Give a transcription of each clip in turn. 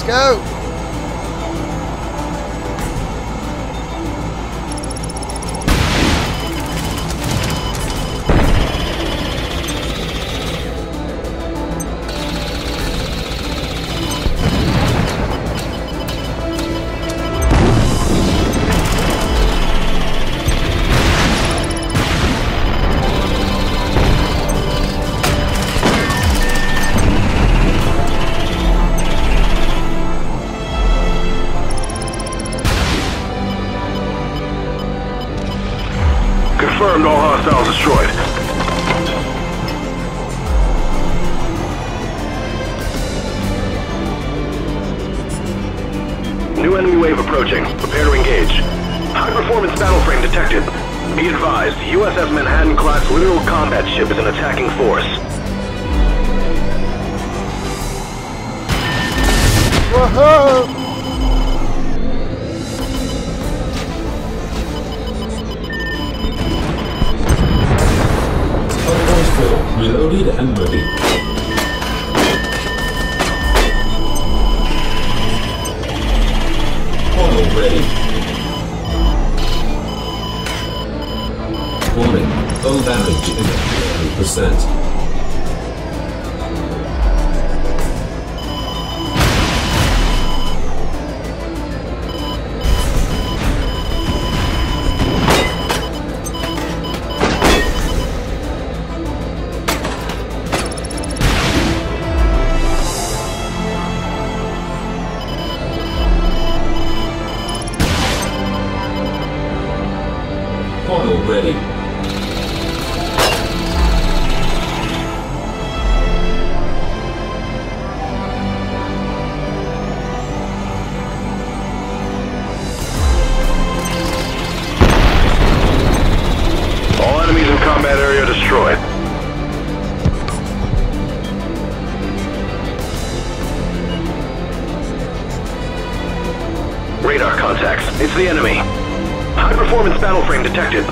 go. Confirmed, all hostiles destroyed. New enemy wave approaching. Prepare to engage. High-performance battle frame detected. Be advised, USS Manhattan-class literal combat ship is an attacking force. Whoa! Reloaded and ready. Portal ready. Warning, hull damage is 30%. Portal ready. All enemies in combat area destroyed. Radar contacts. It's the enemy. High-performance battle frame detected.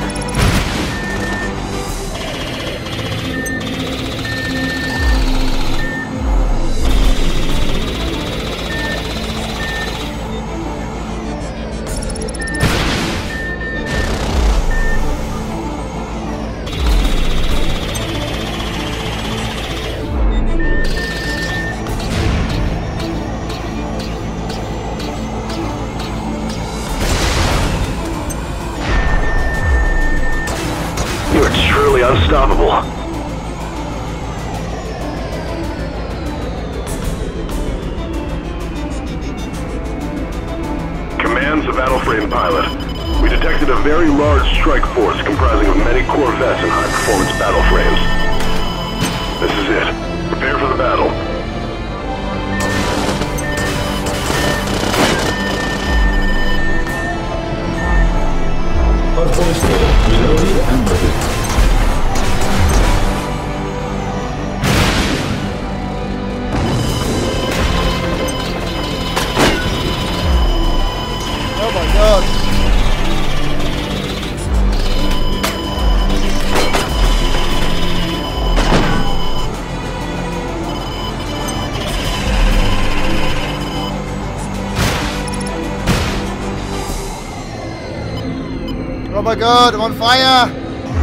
Truly unstoppable. Commands the battle frame pilot. We detected a very large strike force comprising of many corvettes and high-performance battle frames. This is it. Prepare for the battle. Reloaded and ready. Oh my god. Oh my god, I'm on fire!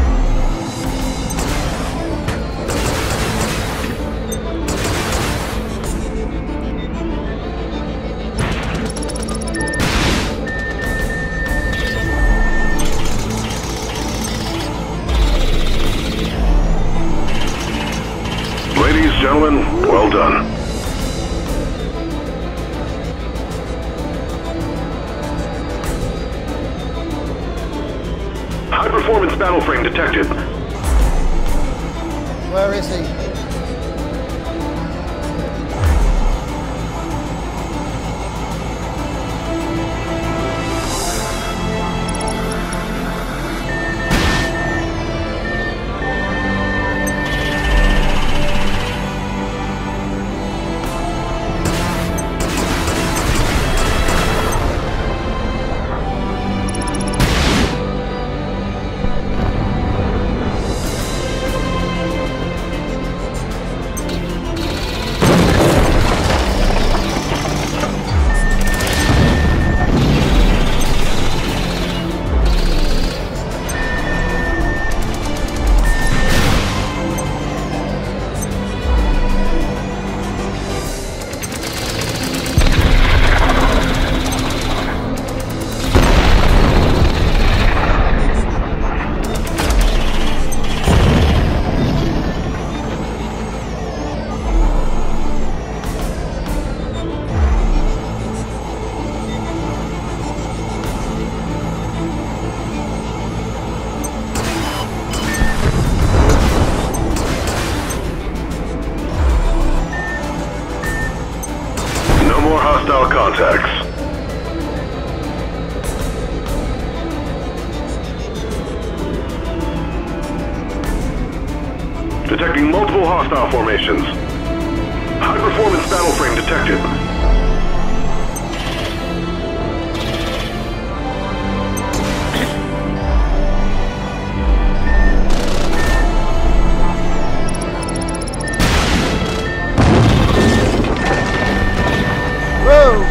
Ladies, gentlemen, well done. High-performance battle frame detected. Where is he? hostile contacts. Detecting multiple hostile formations. High-performance battle frame detected. Whoa!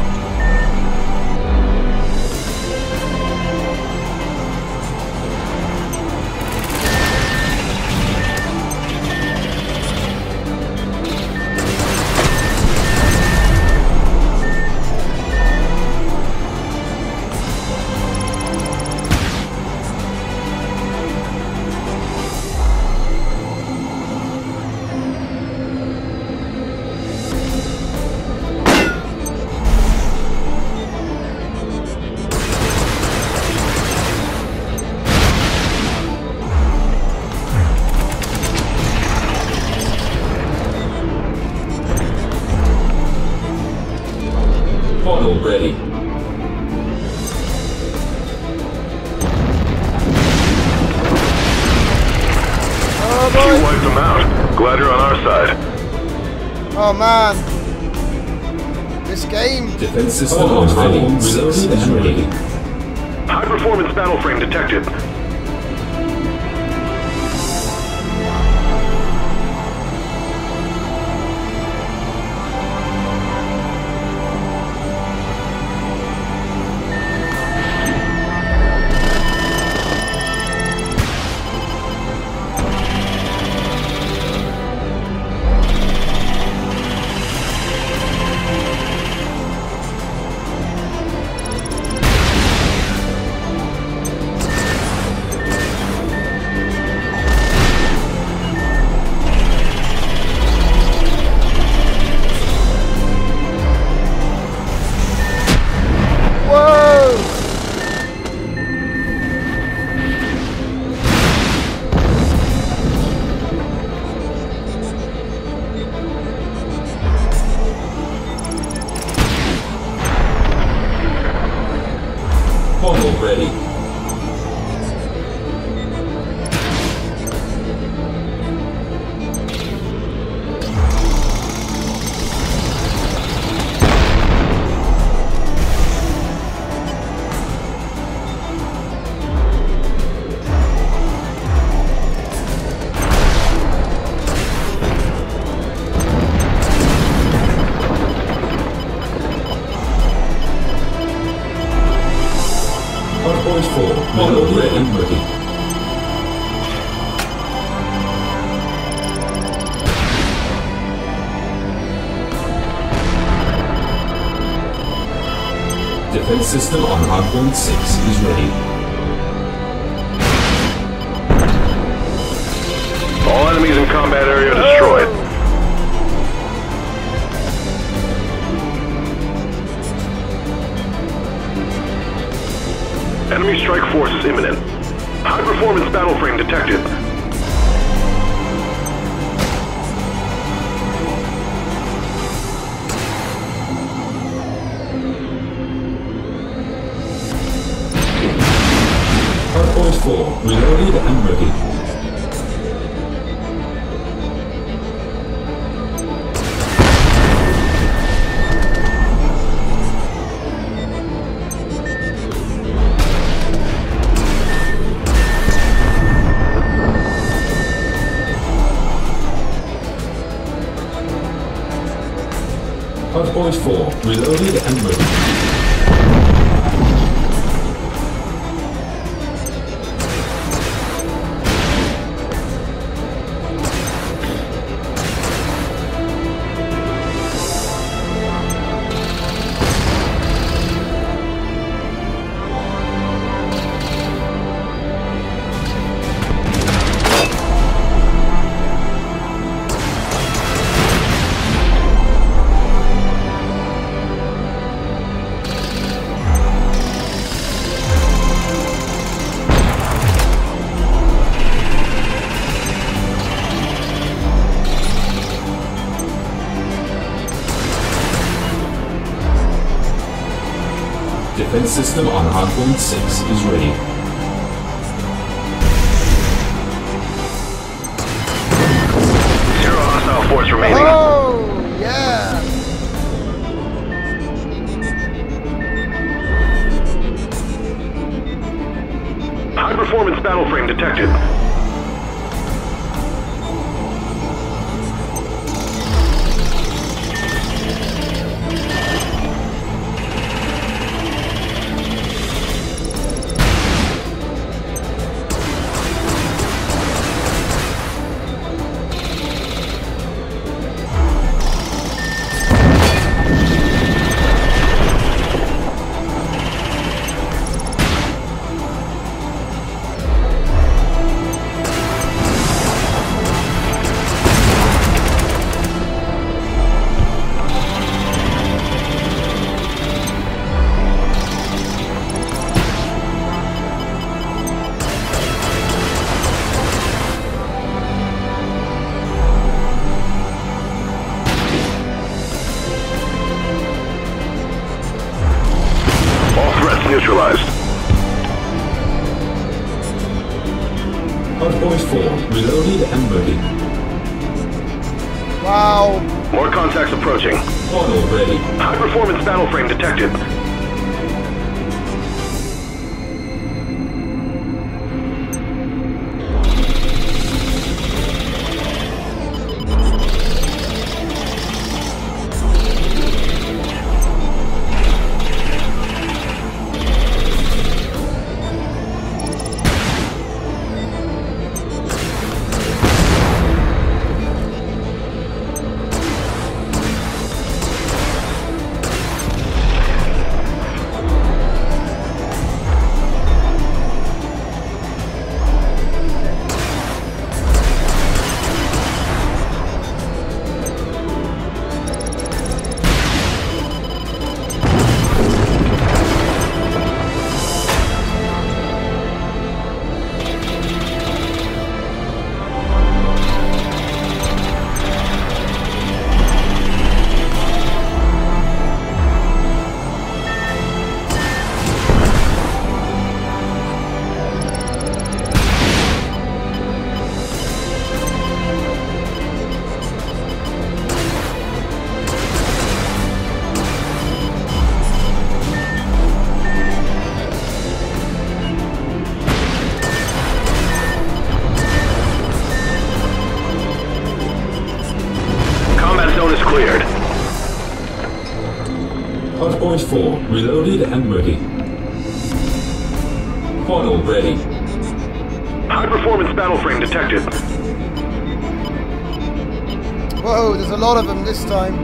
Funnel ready. Oh You boy! wiped them out. Glad you're on our side. Oh man! This game! Defense system on ready. Reloaded and ready. High-performance battle frame detected. Whoa! Funnel ready. Hardpoint 4, reloaded and ready. Defense system on hardpoint 6 is ready. All enemies in combat area destroyed. Enemy strike force is imminent. High-performance battle frame detected. Hardpoint 4, reloaded and ready. Hardpoint 4, reloaded and ready. Defense system on hardpoint 6 is ready. Zero hostile force remaining. Oh, yeah. High performance battle frame detected. Neutralized. Hardpoint 4 reloaded and ready. Wow. More contacts approaching. Portal ready. High performance battle frame detected. Cleared. Hardpoint 4 reloaded and ready. Portal ready. High performance battle frame detected. Whoa, there's a lot of them this time.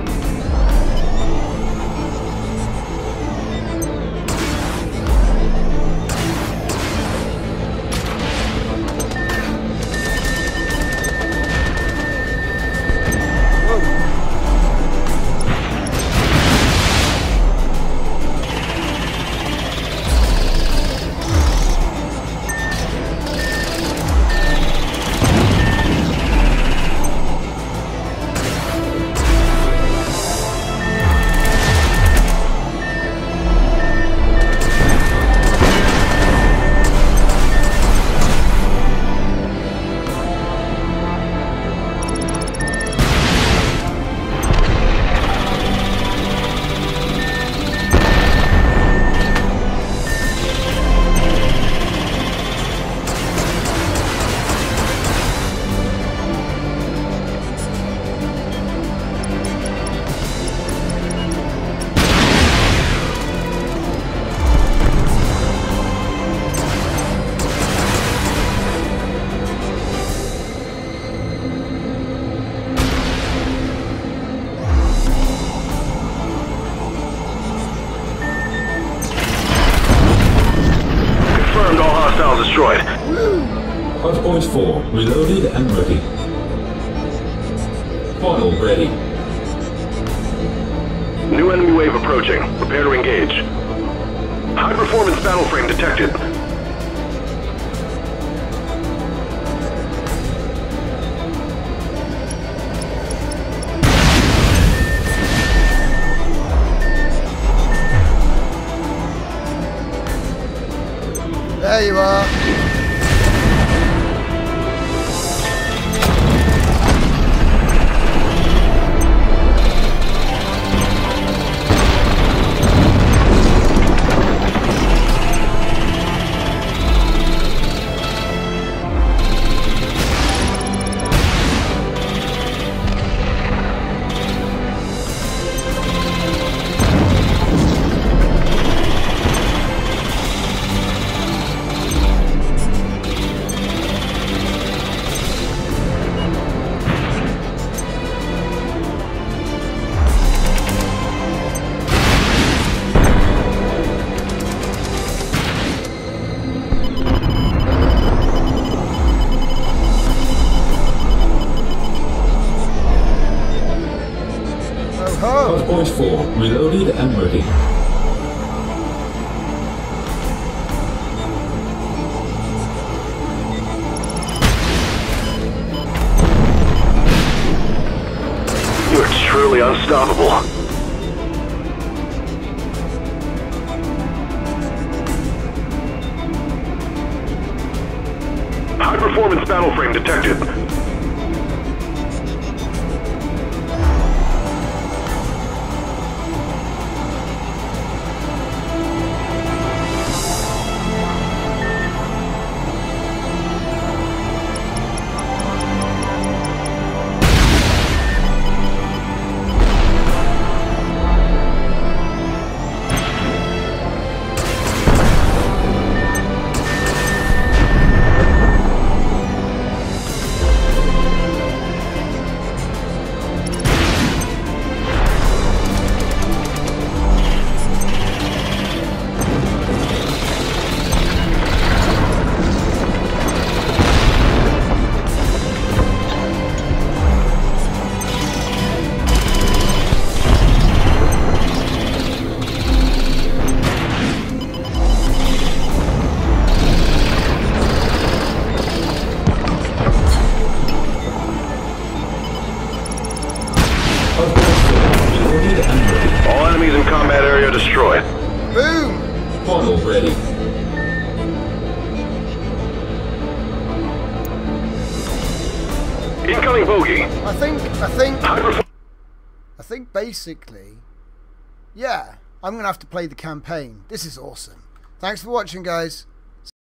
Destroyed. Hardpoint 4 reloaded and ready. Portal ready. New enemy wave approaching. Prepare to engage. High performance battle frame detected. Oh. Hardpoint 4 reloaded and ready. You're truly unstoppable. High-performance battle frame detected. All enemies in combat area destroyed. Boom! Portal ready. Incoming bogey. I think basically, yeah, I'm going to have to play the campaign. This is awesome. Thanks for watching, guys.